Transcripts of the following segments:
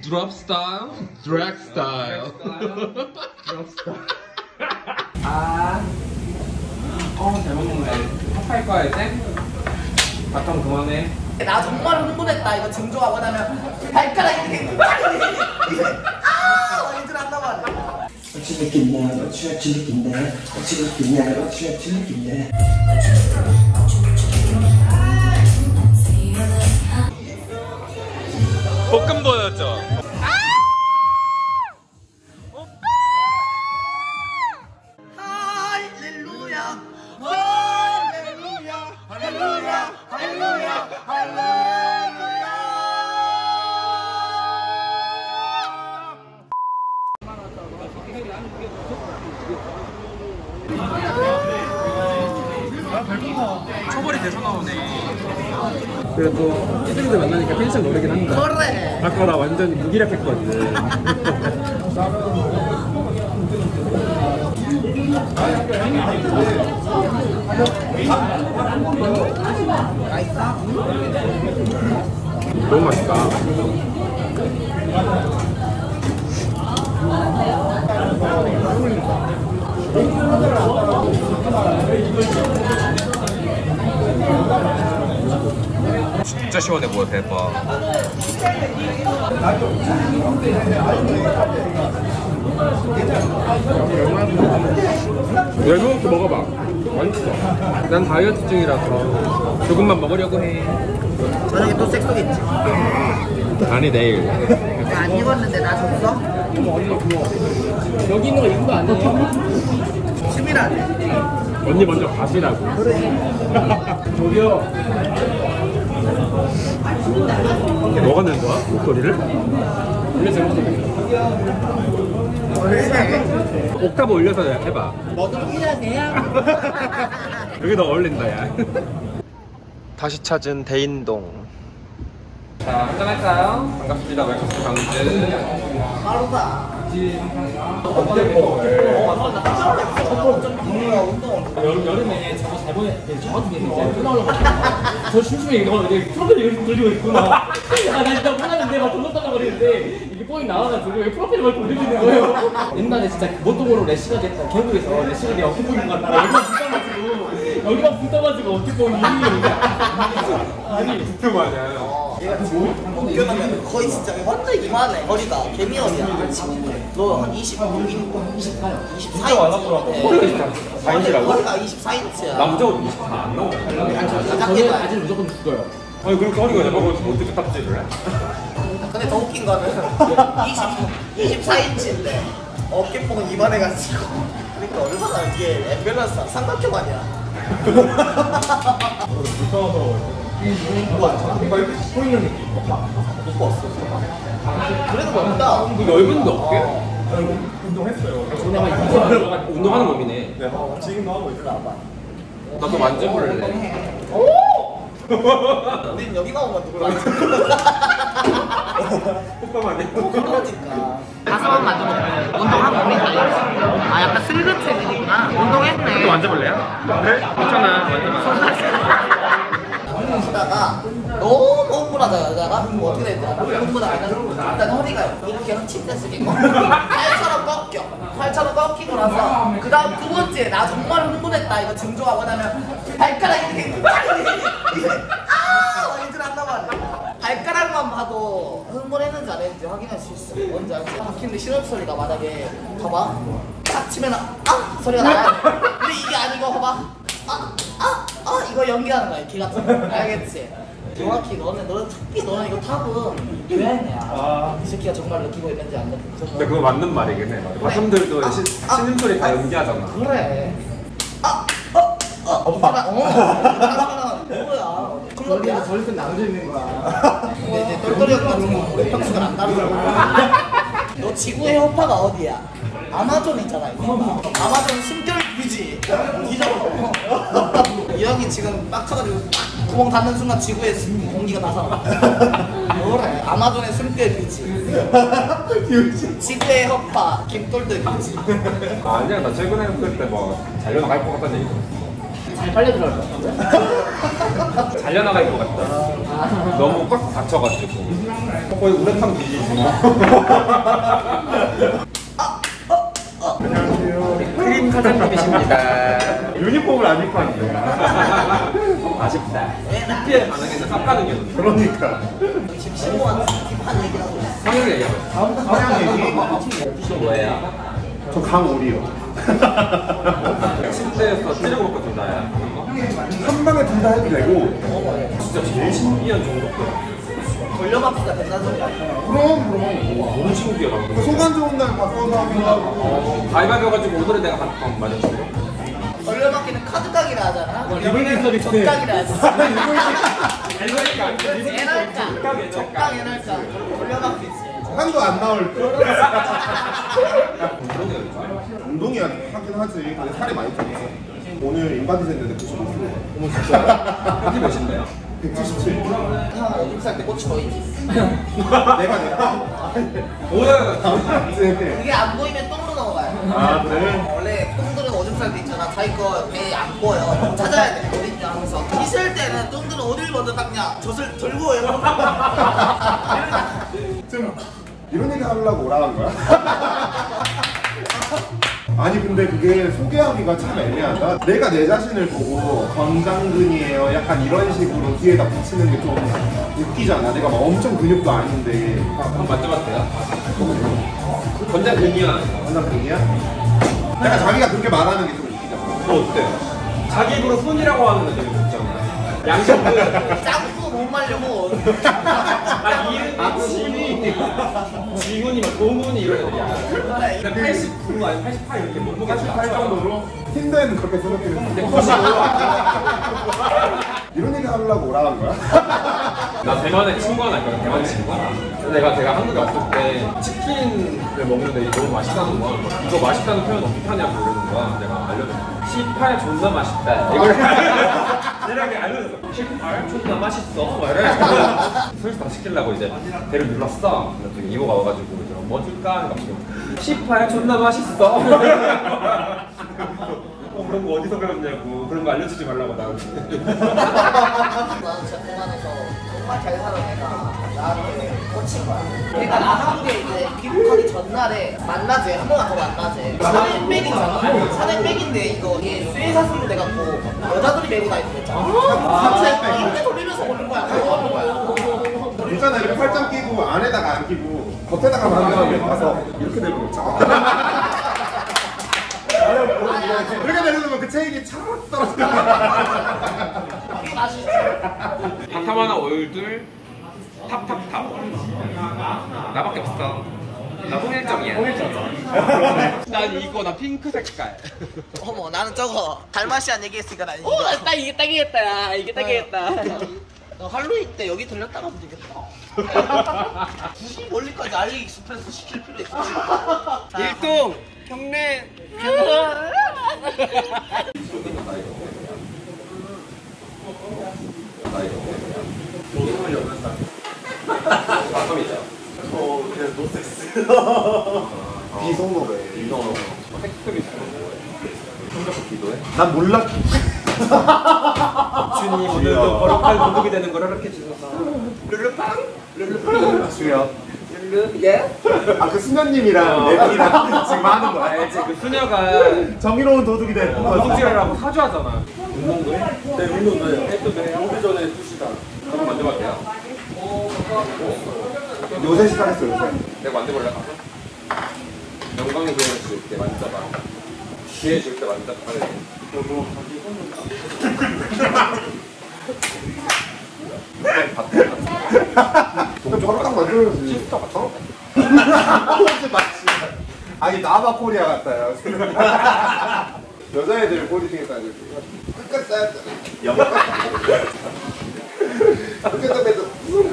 Drop style, drag style. Drop style. 잘 먹는데. 합할 거야 이제? 바텀 그만해. 나 정말 흥분했다. 이거 증조하고 나면 발가락이 이렇게 이들 한단 말이야. 어찌 느낀다, 어찌 느낀다, 어찌 느끼냐, 어찌 느낀다. 볶음 보였죠? 할렐루야, 할렐루야, 할렐루야, 할렐루야, 할렐루야. 초벌이 계속 나오네. 그래 또 찌들이들 만나니까 펜션 노리긴 한다. 그래. 아까 나 완전 무기력했거든. 너무 맛있다. 진짜 시원해 보여, 대박. 이거부터 먹어봐. 맛있어. 난 다이어트 중이라서 조금만 먹으려고 해. 저녁에 또 섹스겠지. 아니 내일. 안 익었는데 나 줬어? 여기 있는 거 이거 아니에요? 치밀하네. 언니 먼저 가시라고. 그래. 저기요. 뭐가 낸 거야? 목소리를? 원래 제 목소리야. 그래. 옥타브 올려서 해봐. 뭐든 해야 돼요. 여기 너 어울린다 야. 다시 찾은 대인동. 자, 한잔할까요? 반갑습니다. 웰컴 강즈. 바로다. 여름에 저거 잘 보내, 저 같은 게 이제 끝나려고 저 심심해 이거 이제 프로필 여기 돌리고 있구나. 아, 나 진짜 몰랐는데 막 돌렸다가 그랬는데 이게 뽀잉 나와가지고 왜 프로필을 막 돌리고 있는 거예요. 옛날에 진짜 모동으로 래시가게 했다. 계곡에서 래시가게 어깨 뽀잉 갔다가 여기만 붙어가지고 어깨 뽀잉이 아니 유튜브 맞아요. 얘가 벗겨나면 거의 진짜 완전 이만해. 허리가 개미허리야. 너 한 26인 24인치. 진짜 많아 보라고. 4인치라고? 허리가 24인치야. 나 무조건 24 안 나오고. 저는 바지는 무조건 죽어요. 아니 그렇게 허리가 내가 어떻게 딱지를 해? 근데 더 웃긴 거는 24인치인데 어깨뽕은 이만해가지고. 그러니까 얼마나 이게 앰뷸런스야. 삼각형 아니야. 무서워서. 이거 이렇게 서 있는 느낌. 못 봤어. 그래도 멋있다. 넓은데 어깨? 운동했어요. 운동하는 몸이네. 네, 지금도 하고 있어. 나도 만져볼래. 오! 우린 여기 나오면 누구랑 호감 아니야? 그러니까 가슴만 만져보면 운동한 몸이 달라요. 아 약간 슬그체질이구나. 운동했네. 또 만져볼래요? 그래? 괜찮아. 만져봐. 하다가 너무 흥분하다 여자가 뭐 어떻게 될지 알아? 흥분하면 일단 허리가 이렇게 침대 쓰기고 팔처럼 꺾여. 팔처럼 꺾이고 나서 그 다음 두 번째 나 정말 흥분했다. 이거 증조하고 나면 발가락이 이렇게 이들 한단 말이야. 발가락만 봐도 흥분했는지 안 했는지 확인할 수 있어. 뭔지 알지? 바퀴인데 시럽 소리가 만약에 봐봐 딱 치면 아 소리가 나요. 근데 이게 아니고 봐봐 이거 연기하는 거야 기 같은 거. 알겠지? 정확히 너는 특히 너는 이거 탑은 교양이야. 이 새끼가 정말 느끼고 있는지 안 느끼고. 근데 그거 맞는 말이긴 해. 바텀들도 신음소리 다 연기하잖아. 그래. 오빠. 뭐야? 클럽이야? 저리서 나눠져 있는 거야. 근데 이제 똘똘이 형 같은 거 우리 평수가 안 다르잖아. 너 지구의 허파가 어디야? 아마존 있잖아 이거. 아마존 숨결 뷰지. 뒤져봐. 이 형이 지금 빡쳐가지고 구멍 닫는 순간 지구에 공기가 다 살아. 뭐래? 아마존의 숨결 뷰지. 지구의 허파 김똘똘 뷰지. 아니야 나 최근에 그때 뭐 잘려나갈 것 같다는 얘기 들었어. 잘 빨려 들어갈 것 같은데? 잘려나갈 것 같다. 너무 꽉 닫혀가지고. 거의 우레탄 뒤지지. 크림 사장님이십니다. 유니폼을 안 입고 왔는데. 아쉽다. PPL 반응에서 깎아는 게 그러니까. 지금 심오한 딥한 얘기를 하고 있어. 성형 얘기하고 사냥 얘기? 뭐예요? 저 강오리요. 침대에서 때리고 먹고 둘다야. 한 방에 둘 다 해도 되고. 진짜 제일 신기한 정도야. 돌려막기가 된다는 소리 아니야? 그럼. 너무 신기하다. 그 소간 좋은 날 바꿔서 하기도 하고. 가위바위보가지고 오늘은 내가 반판 맞았어요. 돌려막기는 카드 각이라 하잖아. 리볼빙 서비스. 적각이라 하지. 그러니까 애날까. 적각 애날까. 돌려막기지. 한도 안 나올 때. 운동이야 하긴 하지. 근데 살이 많이 쪘어. 오늘 인바디 쟀는데 95kg. 어머 진짜. 현지 몇인데요? 177. 한 오줌 쌀때 꽂히 보이지. 내가. 뭐야? 그게 안 보이면 똥으로 넘어가요. 아 그래? 원래 똥들은 오줌 쌀 때 있잖아. 자기 거 배에 안 보여. 찾아야 돼. 어딨냐 하면서. 있을 때는 똥들은 어딜 먼저 닦냐. 젖을 들고 이러고. 좀 이런 얘기 하려고 오라는 거야? 아니 근데 그게 소개하기가 참 애매하다. 내가 내 자신을 보고 건장근이에요 약간 이런 식으로 뒤에다 붙이는 게 좀 웃기잖아. 내가 막 엄청 근육도 아닌데. 한번 만져봐도 돼요? 건장 근이야. 건장근이야? 약간 자기가 그렇게 말하는 게 좀 웃기잖아. 뭐 어때? 자기 입으로 손이라고 하는 거 되게 웃잖아. 양심은 짱구 못 말려고. 이름이 지훈이 막 동훈이 이런 애들이야. 근데 89 아니 88 이렇게 몸무게 88 정도로 힌드에는 그렇게 생각했는데 95 이런 얘기 하려고 오라는 거야? 나 대만에 친구 하나 있거든. 대만 친구. 내가 한국에 왔을 때 치킨을 먹는데 이게 너무 맛있다는 거야. 이거 맛있다는 표현 어떻게 하냐고 이러는 거야. 내가 알려줬어. 18 존나 맛있다. 이걸 내가 이렇게 알려줬어. 18 존나 맛있어. 막 이래. 슬슬 다 시키려고 이제 배를 눌렀어. 그랬더니 이모가 와가지고 이제 뭐 줄까? 해가지고 18 존나 맛있어. 그런 거 어디서 배웠냐고. 그런 거 알려주지 말라고 나한테. 나는 진짜 공안에서 정말 잘 사는 애가 나한테 꽂힌 거야. 그러니까 나 한국에 이제 귀국하기 전날에 만나재. 한 번만 더 만나재. 산행백이잖아. 산행백인데 이게 쇠사슬로 돼갖고 여자들이 메고 다니는 거 있잖아. 이렇게 돌리면서 오는 거야. 그거 하는 거야. 있잖아 이렇게 팔짱 끼고 안에다가 안 끼고 겉에다가 만들면 가서 이렇게 되는 거 있잖아. 그렇게 내려놓으면 그 체익이 참 떨어져. 이게 맛있지. 바타마나 오일들 탑탑탑. 나밖에 없어. 나 홍일점이야. 홍일점. 난 이거 나 핑크 색깔. 어머 나는 저거 달마시안 얘기했으니까 난 이거. 딱 이게 딱이겠다. 야. 이게 딱이겠다. 너 할로윈 때 여기 들렸다 가면 되겠다. 굳이 멀리까지 알리 익스프레스 시킬 필요 있어. 일동 형네. 그냥 노섹스. 비속노래. 택급이 잘 먹어요. 혼자서 기도해? 난 몰라. 주님 오늘도 거룩한 도둑이 되는 걸 허락해 주셔서. 르르빵? 르르빵? 주여. 르르 예? 아 그 수녀님이랑 내분이랑 지금 하는 거야. 알지? 그 수녀가 정의로운 도둑이 되는 거야. 도둑질하라고 사주하잖아. 운동도 해? 네, 운동도 해요. 해도 돼. 오기 전에 2시간. 한번 만져봐도 돼요? 요새 시작했어 요새. 내가 만져볼래? 가서? 영광의 기회를 줄 때 만져봐. 기회 줄 때 만져봐. 좀 저렇게 만들어야지. 시스터 같아? 포즈 맞지? 아니 나바 코리아 같아요. 여자애들 꼬리 중에 따지고 끝까지 쌓였잖아. 끝까지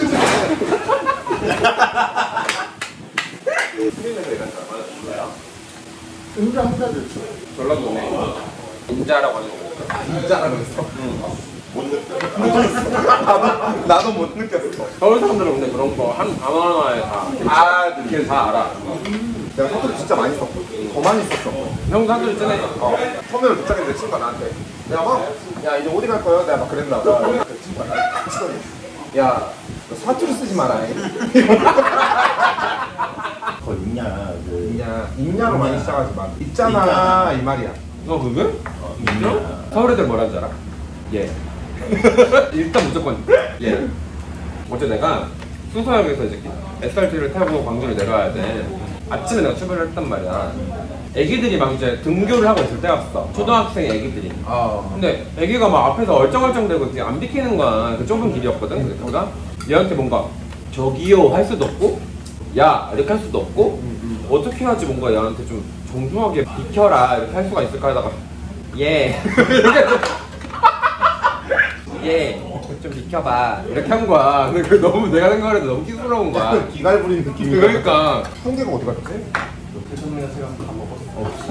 수민에서 일하잖아. 인자 혼자였죠. 전라도네. 인자라고 하는 거. 인자라고 했어? 응. 못 느꼈어. 나도 못 느꼈어. 서울 사람들은 근데 그런 거 한 단어하나에 다 이렇게 다 알아. 내가 사투리 진짜 많이 썼고 더 많이 썼어. 형 사람들 있잖아. 처음에는 도착했는데 친구가 나한테 내가 막 야 이제 어디 갈 거야? 내가 막 그랬나 봐. 야, 너 사투리 쓰지 마라. 그거 있냐 그 있냐로 많이 시작하지 마. 있잖아 이 말이야. 너 그게? 있냐 서울 애들 뭐라는 줄 알아? 예. 일단 무조건 예. 어제 내가 수서역에서 이제 SRT를 타고 광주를 내려와야 돼. 아침에 내가 출발을 했단 말이야. 애기들이 막 이제 등교를 하고 있을 때였어. 초등학생 애기들이. 근데 애기가 막 앞에서 얼쩡얼쩡대고 이렇게 안 비키는 거야. 그 좁은 길이었거든. 그래서 내가 얘한테 뭔가 저기요 할 수도 없고 야 이렇게 할 수도 없고 어떻게 해야지 뭔가 얘한테 좀 정중하게 비켜라 이렇게 할 수가 있을까 하다가 예 예, 좀 비켜봐 이렇게 한 거야. 근데 그 너무 내가 생각을 해도 너무 끼스러운 거야. 약간 기갈 부리는 느낌이. 그러니까 형제가 어디 갔지? 태성이가 새가 다 먹었어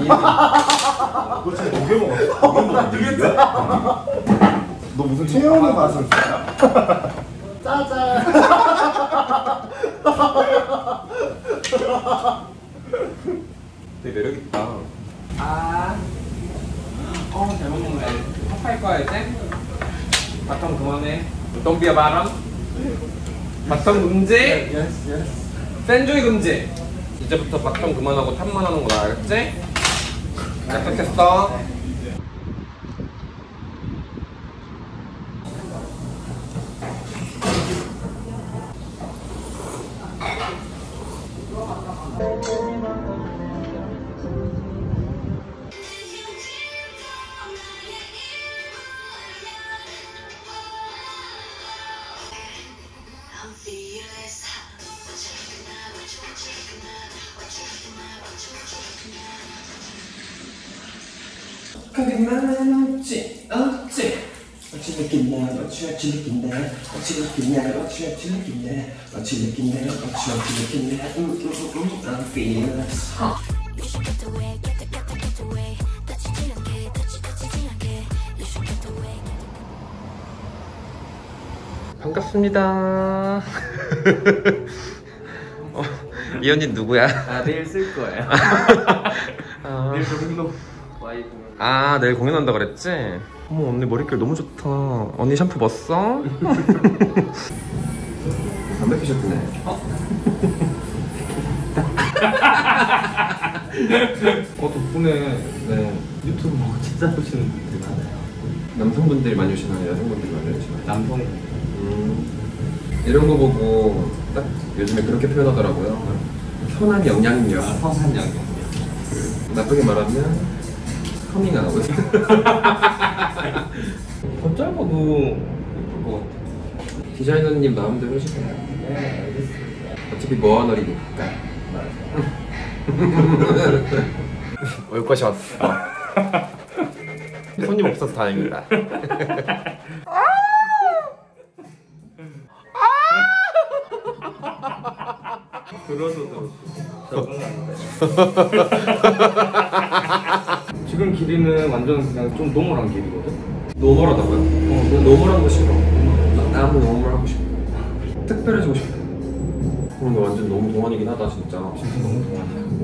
너 진짜 두개 먹었어? 두개 너 무슨 최영우 마술사야? 짜잔. 되게 매력있다. 잘 먹네. 팝할 거야 이제? 바텀 그만해. Don't be a bottom. 바텀 금지. 센조이 금지. 이제부터 바텀 그만하고 탑만 하는 거야, 알겠지? 약속했어. 거기만 없지 어찌 느낀다 어찌 느낀다 어찌 느끼냐 어찌 느낀다 어찌 느낀다 어찌 느낀다 I'm feeling You should get away, get away. 다치지 않게, 다치지 않게. You should get away. 반갑습니다. 이 언니 누구야? 아 내일 쓸 거예요. 내일 정도 와이프. 아 내일 공연한다 그랬지? 어머 언니 머릿결 너무 좋다. 언니 샴푸 뭐 써? 담배 피셨네. 덕분에 네, 유튜브 보고 찾아보시는 분들이 많아요. 남성분들이 많이 오시나요? 여성분들이 많이 오시나요? 남성. 이런 거 보고 딱 요즘에 그렇게 표현하더라고요. 선한 영향력. 선한 양념. 나쁘게 말하면 커밍아웃. 더 짧아도 예쁠 것 같아. 디자이너님 마음대로 해주세요. 네, 알겠습니다. 어차피 뭐하너리니까. 올 것이 왔어. 손님 없어서 다행이다. 들어서도 적응하는데. 지금 길이는 완전 그냥 좀 노멀한 길이거든. 노멀하다고요? 난 노멀한 거 싫어. 나 한번 노멀하고 싶어. 특별해지고 싶어. 너 완전 너무 동안이긴 하다 진짜. 진짜 너무 동안이야.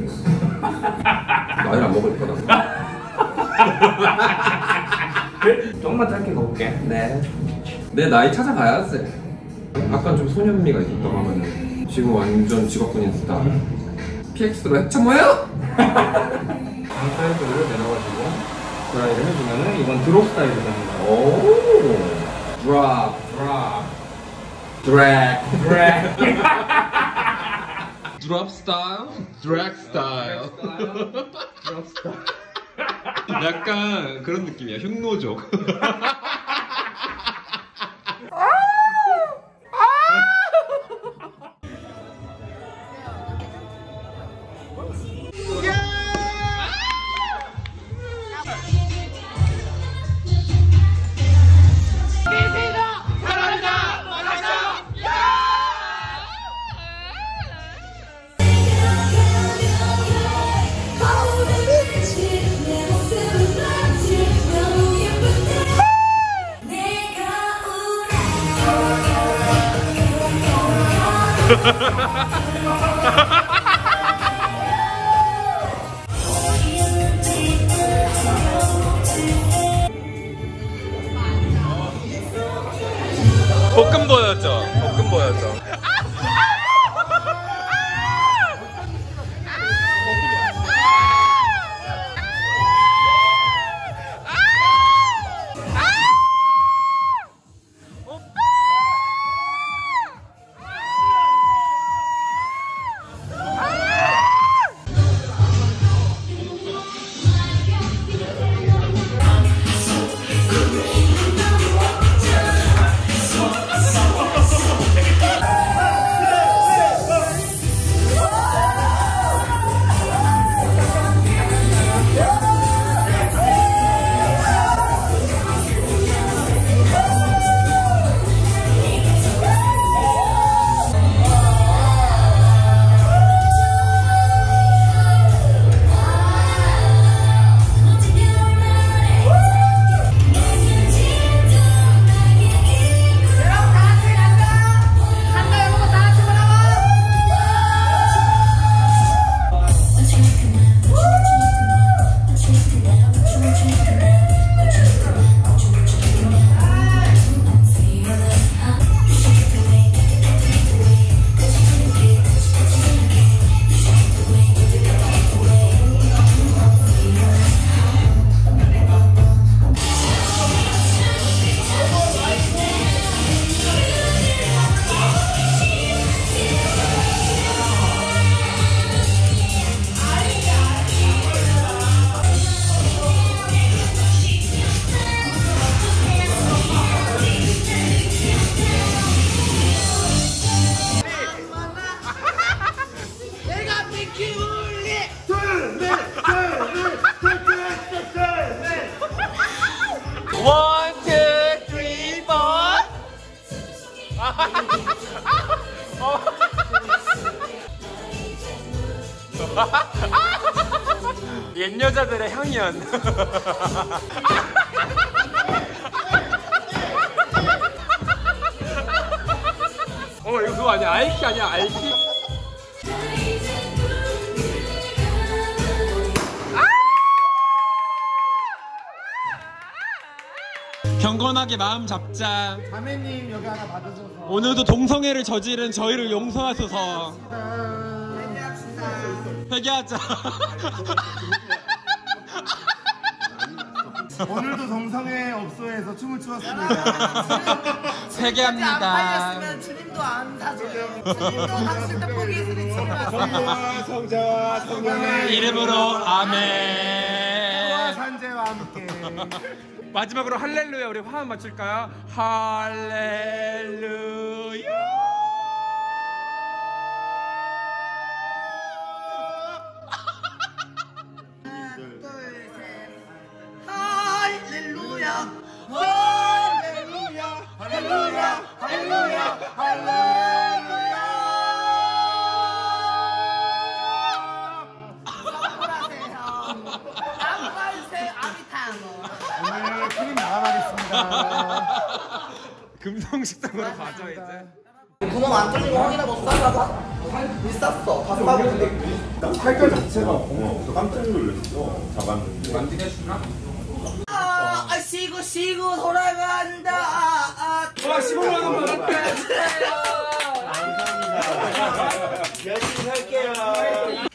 어떡해. 나이를 안 먹을 거다. 조금만 짧게 가볼게. 네. 내 나이 찾아봐야지. 약간 좀 소년미가 있었다고 하면은 지금 완전 직업군인 스타. PX로 했죠 뭐요? 사이즈를 내려가지고 드라이를 해주면은 이건 드롭 스타일이 되는 거야. 오. 드랍. 드랙. 드랍 스타일? 드랙 스타일. 드롭 스타일. 약간 그런 느낌이야. 흉노족. 옛 여자들의 향연. 이거 그거 아니야? 아이키 아니야? 아이키? 경건하게 마음 잡자. 자매님 여기 하나 받으셔서 오늘도 동성애를 저지른 저희를 용서하소서. 회개하자. 오늘도 정성의 업소에서 춤을 추었습니다. 회개합니다. 안 팔렸으면 주님도 안 사줘요. 주님도 당신 떡볶이 있으니 치지 마세요. 성부와 성자와 성령의 이름으로 아멘. 산재와 함께 마지막으로 할렐루야. 우리 화음 맞출까요? 할렐루야. 할렐루야. 할렐루야 할렐루야 할렐루야 할렐루야. 선물하세요. 남발새 아비타노. 오늘 크림 나가겠습니다. 금성식당으로 가죠 이제. 구멍 안 뚫린 거 확인하고 싸다가 이 쌌어. 다 싸고 근데 팔결 자체가 없어. 깜짝 놀랐어. 잡았는데. 쉬고 돌아간다. 와 15만 원 받았대. 열심히 할게요.